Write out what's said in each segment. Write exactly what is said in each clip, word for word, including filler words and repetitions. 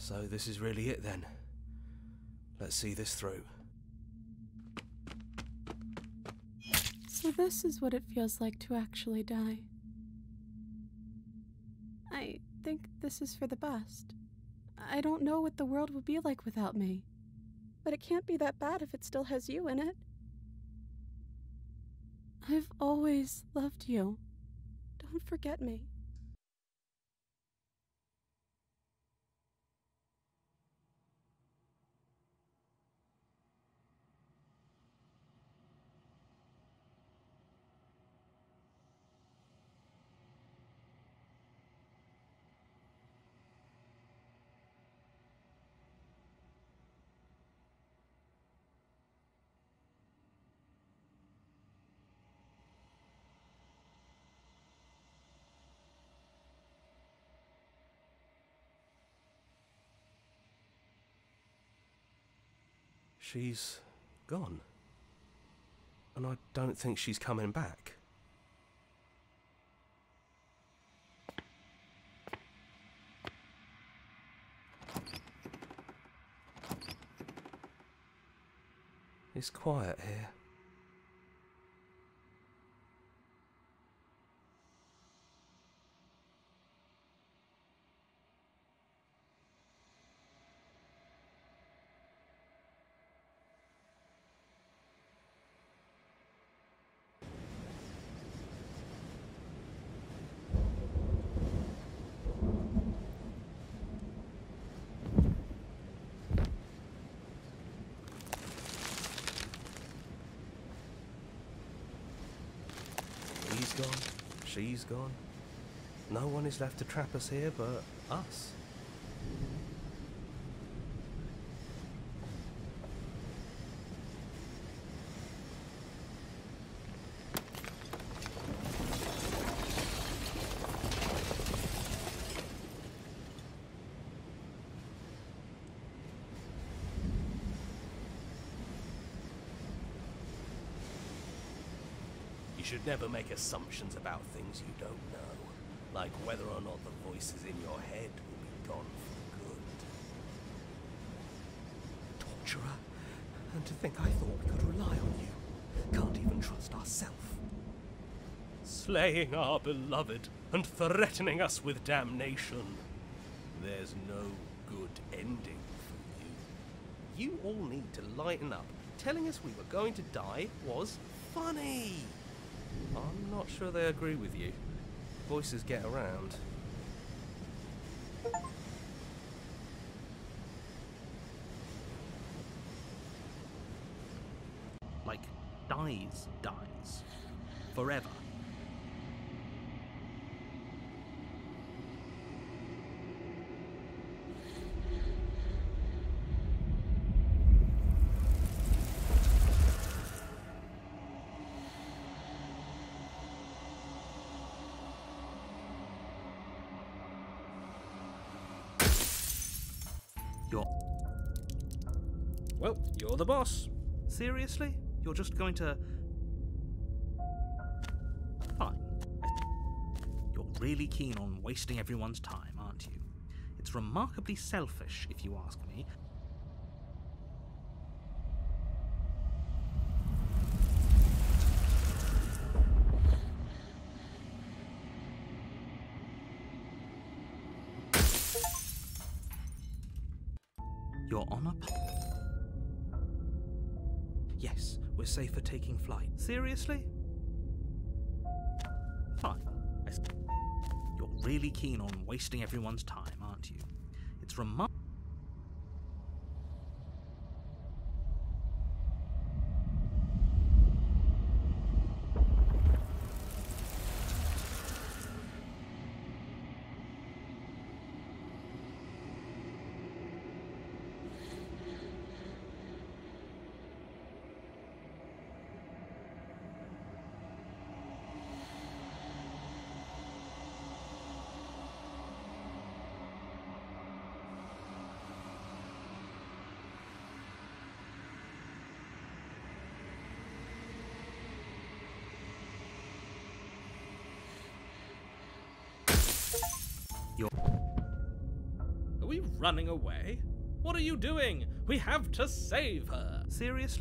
So this is really it then. Let's see this through. So this is what it feels like to actually die. I think this is for the best. I don't know what the world will be like without me. But it can't be that bad if it still has you in it. I've always loved you. Don't forget me. She's gone. And I don't think she's coming back. It's quiet here. He's gone, she's gone. No one is left to trap us here but us. You should never make assumptions about things you don't know, like whether or not the voices in your head will be gone for good. Torturer, and to think I thought we could rely on you. Can't even trust ourselves. Slaying our beloved and threatening us with damnation. There's no good ending for you. You all need to lighten up. Telling us we were going to die was funny. I'm not sure they agree with you. Voices get around. Like, dies, dies. Forever. You're... Well, you're the boss. Seriously? You're just going to... Fine. You're really keen on wasting everyone's time, aren't you? It's remarkably selfish, if you ask me. You're on a... Yes, we're safe for taking flight. Seriously? Fine. I s- You're really keen on wasting everyone's time, aren't you? It's remar- Are we running away? What are you doing? We have to save her. Seriously?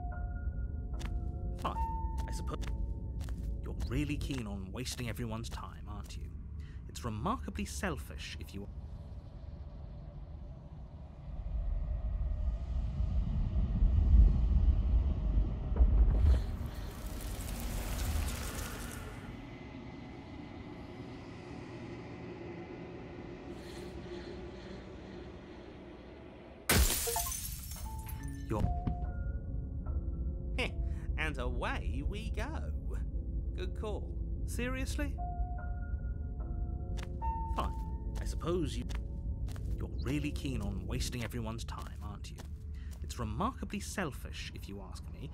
Fine. I suppose. You're really keen on wasting everyone's time, aren't you? It's remarkably selfish if you... You're... Heh, and away we go. Good call. Seriously? Fine. I suppose you. You're really keen on wasting everyone's time, aren't you? It's remarkably selfish, if you ask me.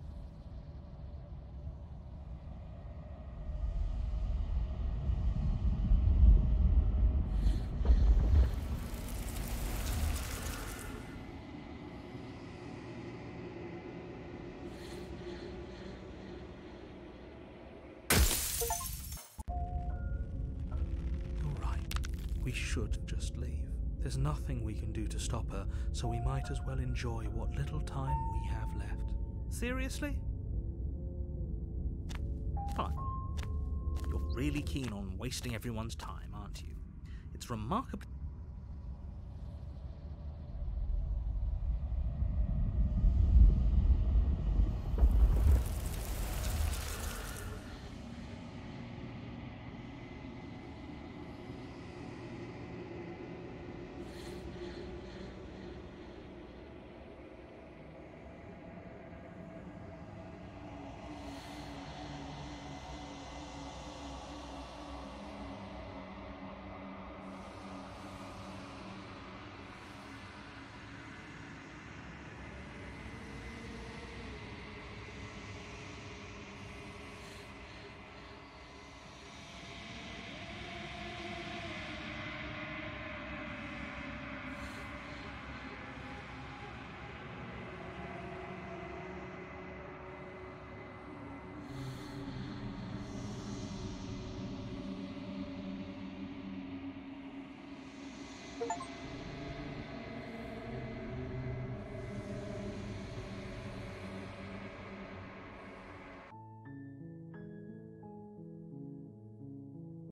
We should just leave. There's nothing we can do to stop her, so we might as well enjoy what little time we have left. Seriously? Fine. You're really keen on wasting everyone's time, aren't you? It's remarkable.